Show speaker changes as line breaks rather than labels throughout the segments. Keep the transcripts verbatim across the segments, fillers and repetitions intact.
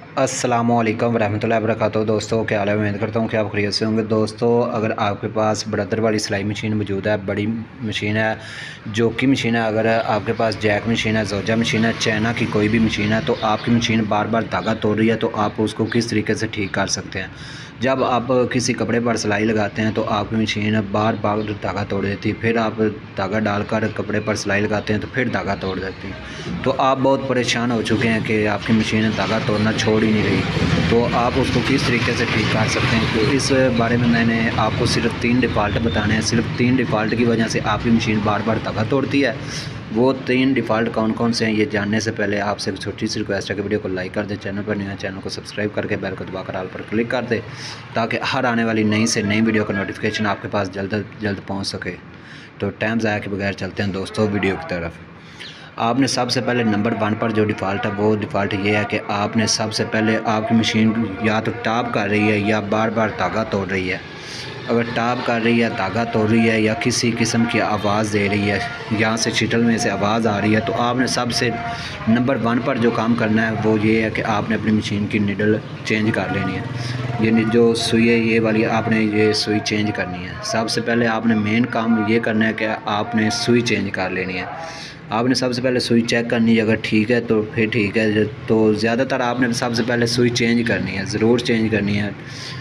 अस्सलामुअलैकुम वरहमतुल्लाहि वबरकातुहू। दोस्तों क्या हाल है, उम्मीद करता हूँ कि आप खैरियत से होंगे। दोस्तों अगर आपके पास ब्रदर वाली सिलाई मशीन मौजूद है, बड़ी मशीन है, जोकी मशीन है, अगर आपके पास जैक मशीन है, जोजा मशीन है, चाइना की कोई भी मशीन है, तो आपकी मशीन बार बार धागा तोड़ रही है, तो आप उसको किस तरीके से ठीक कर सकते हैं। जब आप किसी कपड़े पर सिलाई लगाते हैं तो आपकी मशीन बार बार धागा तोड़ देती है, फिर आप धागा डालकर कपड़े पर सिलाई लगाते हैं तो फिर धागा तोड़ देती है। तो आप बहुत परेशान हो चुके हैं कि आपकी मशीन धागा तोड़ना छोड़ ही नहीं रही, तो आप उसको किस तरीके से ठीक कर सकते हैं। तो इस बारे में मैंने आपको सिर्फ तीन डिफ़ॉल्ट बताने हैं। सिर्फ तीन डिफ़ॉल्ट की वजह से आपकी मशीन बार बार धागा तोड़ती है। वो तीन डिफ़ॉल्ट कौन कौन से हैं, ये जानने से पहले आपसे एक छोटी सी रिक्वेस्ट है कि वीडियो को लाइक कर दें, चैनल पर नया चैनल को सब्सक्राइब करके बेल को दबाकर ऑल पर क्लिक कर दें, ताकि हर आने वाली नई से नई वीडियो का नोटिफिकेशन आपके पास जल्द जल्द पहुंच सके। तो टाइम ज़ाया के बगैर चलते हैं दोस्तों वीडियो की तरफ। आपने सबसे पहले नंबर वन पर जो डिफ़ॉल्ट है वो डिफ़ॉल्ट ये है कि आपने सबसे पहले आपकी मशीन या तो टॉप कर रही है या बार बार धागा तोड़ रही है। अगर टॉप कर रही है, धागा तोड़ रही है या किसी किस्म की आवाज़ दे रही है, यहाँ से शिटल में से आवाज़ आ रही है, तो आपने सबसे नंबर वन पर जो काम करना है वो ये है कि आपने अपनी मशीन की निडल चेंज कर लेनी है। ये जो सुई है ये वाली आपने ये सुई चेंज करनी है। सबसे पहले आपने मेन काम ये करना है कि आपने सुई चेंज कर लेनी है। आपने सबसे पहले सुई चेक करनी है, अगर ठीक है तो फिर ठीक है, तो ज़्यादातर आपने सबसे पहले सुई चेंज करनी है, ज़रूर चेंज करनी है।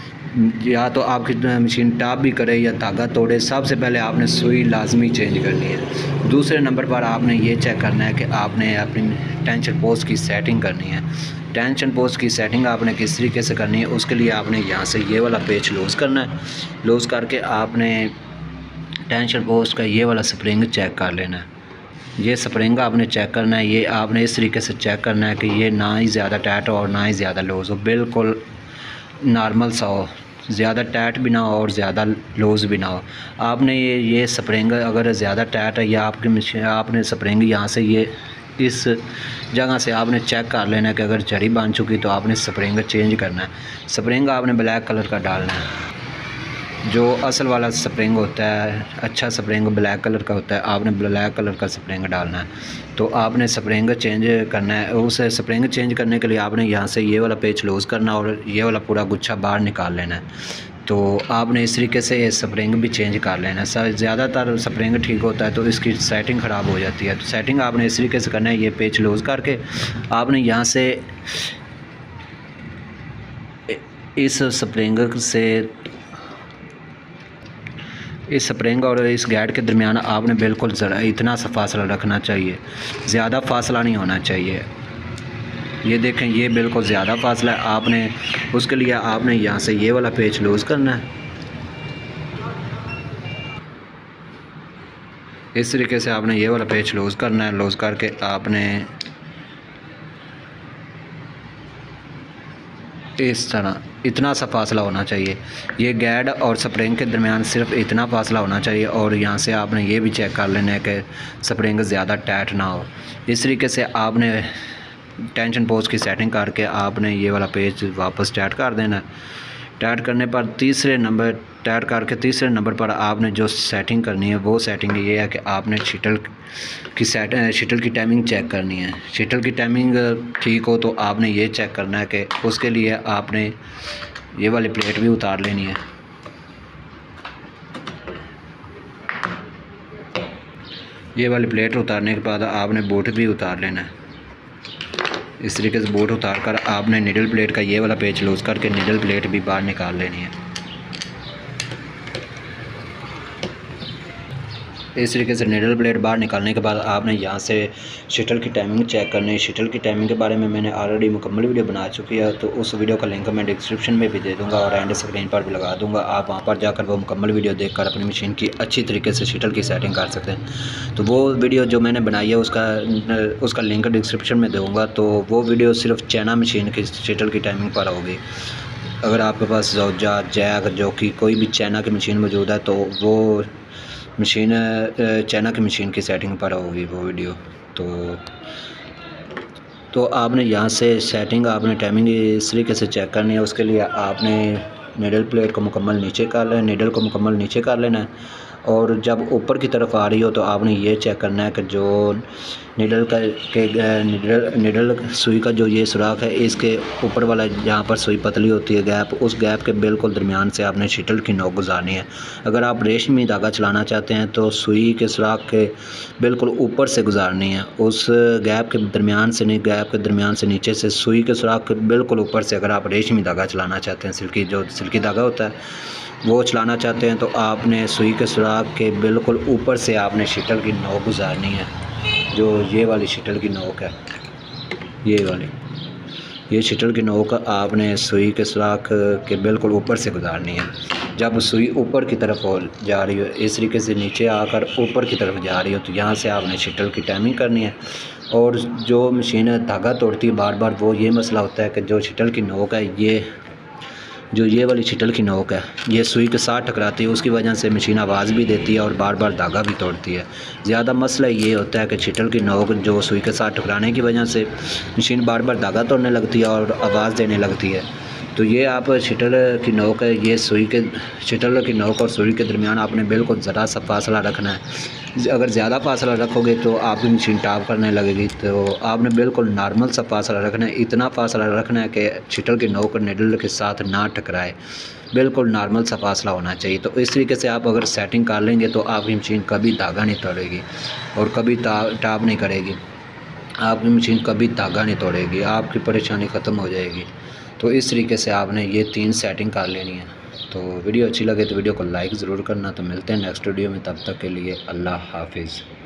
या तो आपकी मशीन टॉप भी करे या धागा तोड़े, सबसे पहले आपने सुई लाजमी चेंज करनी है। दूसरे नंबर पर आपने ये चेक करना है कि आपने अपनी टेंशन पोस्ट की सेटिंग करनी है। टेंशन पोस्ट की सेटिंग आपने किस तरीके से करनी है, उसके लिए आपने यहाँ से ये वाला पेच लूज़ करना है। लूज़ करके आपने टेंशन पोस्ट का ये वाला स्प्रिंग चेक कर लेना है। ये स्प्रिंग आपने चेक करना है। ये आपने इस तरीके से चेक करना है कि ये ना ही ज़्यादा टाइट हो और ना ही ज़्यादा लूज़ हो, बिल्कुल नॉर्मल सा हो, ज़्यादा टाइट भी ना हो और ज़्यादा लूज़ भी ना हो। आपने ये ये स्प्रिंग अगर ज़्यादा टाइट है या आपकी मशीन आपने स्प्रिंग यहाँ से ये इस जगह से आपने चेक कर लेना है कि अगर जड़ी बन चुकी तो आपने स्प्रिंग चेंज करना है। स्प्रिंग आपने ब्लैक कलर का डालना है। जो असल वाला स्प्रिंग होता है, अच्छा स्प्रिंग ब्लैक कलर का होता है, आपने ब्लैक कलर का स्प्रिंग डालना है। तो आपने स्प्रिंग चेंज करना है। उस स्प्रिंग चेंज करने के लिए आपने यहाँ से ये वाला पेच लूज़ करना और ये वाला पूरा गुच्छा बाहर निकाल लेना है। तो आपने इस तरीके से स्प्रिंग भी चेंज कर लेना है। ज़्यादातर स्प्रिंग ठीक होता है तो इसकी सेटिंग ख़राब हो जाती है, तो सेटिंग आपने इस तरीके से करना है। ये पेच लूज़ करके आपने यहाँ से इस स्प्रिंग से इस स्प्रिंग और इस गैड के दरमियान आपने बिल्कुल ज़रा इतना सा फासला रखना चाहिए, ज़्यादा फासला नहीं होना चाहिए। ये देखें, ये बिल्कुल ज़्यादा फासला है। आपने उसके लिए आपने यहाँ से ये वाला पेच लूज़ करना है। इस तरीके से आपने ये वाला पेच लूज़ करना है। लूज़ करके आपने इस तरह इतना सा फासला होना चाहिए। ये गैड और स्प्रिंग के दरमियान सिर्फ इतना फासला होना चाहिए। और यहाँ से आपने ये भी चेक कर लेना है कि स्प्रिंग ज़्यादा टाइट ना हो। इस तरीके से आपने टेंशन पोस्ट की सेटिंग करके आपने ये वाला पेज वापस टाइट कर देना है। टाइट करने पर तीसरे नंबर टाइट करके तीसरे नंबर पर आपने जो सेटिंग करनी है वो सेटिंग ये है कि आपने शिटल की सेट शिटल की टाइमिंग चेक करनी है। शिटल की टाइमिंग ठीक हो तो आपने ये चेक करना है कि उसके लिए आपने ये वाली प्लेट भी उतार लेनी है। ये वाली प्लेट उतारने के बाद आपने बोट भी उतार लेना है। इस तरीके से बोट उतार कर आपने निडल प्लेट का ये वाला पेच लूज़ करके निडल प्लेट भी बाहर निकाल लेनी है। इस तरीके से निडल प्लेट बाहर निकालने के बाद आपने यहाँ से शटल की टाइमिंग चेक करनी है। शटल की टाइमिंग के बारे में मैंने ऑलरेडी मुकम्मल वीडियो बना चुकी है, तो उस वीडियो का लिंक मैं डिस्क्रिप्शन में भी दे दूँगा और एंड स्क्रीन पर भी लगा दूँगा। आप वहाँ पर जाकर वो मुकम्मल वीडियो देखकर अपनी मशीन की अच्छी तरीके से शटल की सेटिंग कर सकते हैं। तो वो वीडियो जो मैंने बनाई है उसका उसका लिंक डिस्क्रिप्शन में दूँगा। तो वो वीडियो सिर्फ चाइना मशीन की शटल की टाइमिंग पर होगी। अगर आपके पास जोजा जैक जो कि कोई भी चाइना की मशीन मौजूद है तो वो मशीन चाइना की मशीन की सेटिंग पर होगी वो वीडियो। तो तो आपने यहाँ से सेटिंग आपने टाइमिंग इस तरीके से चेक करनी है। उसके लिए आपने निडल प्लेट को मुकम्मल नीचे कर लेना निडल को मुकम्मल नीचे कर लेना है। और जब ऊपर की तरफ आ रही हो तो आपने ये चेक करना है कि जो निडल का के निडल निडल सुई का जो ये सुराख है, इसके ऊपर वाला जहाँ पर सुई पतली होती है गैप, उस गैप के बिल्कुल दरमियान से आपने शटल की नोक गुजारनी है। अगर आप रेशमी धागा चलाना चाहते हैं तो सुई के सुराख के बिल्कुल ऊपर से गुजारनी है, उस गैप के दरमियान से नहीं, गैप के दरमियान से नीचे से सुई के सुराख के बिल्कुल ऊपर से। अगर आप रेशमी धागा चलाना चाहते हैं, सिल्की जो सिल्की धागा होता है वो चलाना चाहते हैं, तो आपने सुई के सुराख के बिल्कुल ऊपर से आपने शटल की नोक गुजारनी है। जो ये वाली शटल की नोक है, ये वाली ये शटल की नोक आपने सुई के सुराख के बिल्कुल ऊपर से गुजारनी है। जब सुई ऊपर की तरफ जा रही हो, इस तरीके से नीचे आकर ऊपर की तरफ जा रही हो, तो यहाँ से आपने शटल की टाइमिंग करनी है। और जो मशीन धागा तोड़ती है बार बार, वो ये मसला होता है कि जो शटल की नोक है, ये जो ये वाली शटल की नोक है, ये सुई के साथ टकराती है, उसकी वजह से मशीन आवाज़ भी देती है और बार बार धागा भी तोड़ती है। ज़्यादा मसला ये होता है कि शटल की नोक जो सुई के साथ टकराने की वजह से मशीन बार बार धागा तोड़ने लगती है और आवाज़ देने लगती है। तो ये आप शटल की नोक है, ये सुई के शटल की नोक और सुई के दरमियान आपने बिल्कुल ज़रा सा फासला रखना है। अगर ज़्यादा फासला रखोगे तो आपकी मशीन टॉप करने लगेगी। तो आपने बिल्कुल नॉर्मल सा फासला रखना है, इतना फासला रखना है कि शटल की नोक निडल के साथ ना टकराए, बिल्कुल नॉर्मल सा फासला होना चाहिए। तो इस तरीके से आप अगर सेटिंग कर लेंगे तो आपकी मशीन कभी धागा नहीं तोड़ेगी और कभी टॉप नहीं करेगी, आपकी मशीन कभी धागा नहीं तोड़ेगी, आपकी परेशानी ख़त्म हो जाएगी। तो इस तरीके से आपने ये तीन सेटिंग कर लेनी है। तो वीडियो अच्छी लगे तो वीडियो को लाइक ज़रूर करना। तो मिलते हैं नेक्स्ट वीडियो में, तब तक के लिए अल्लाह हाफिज़।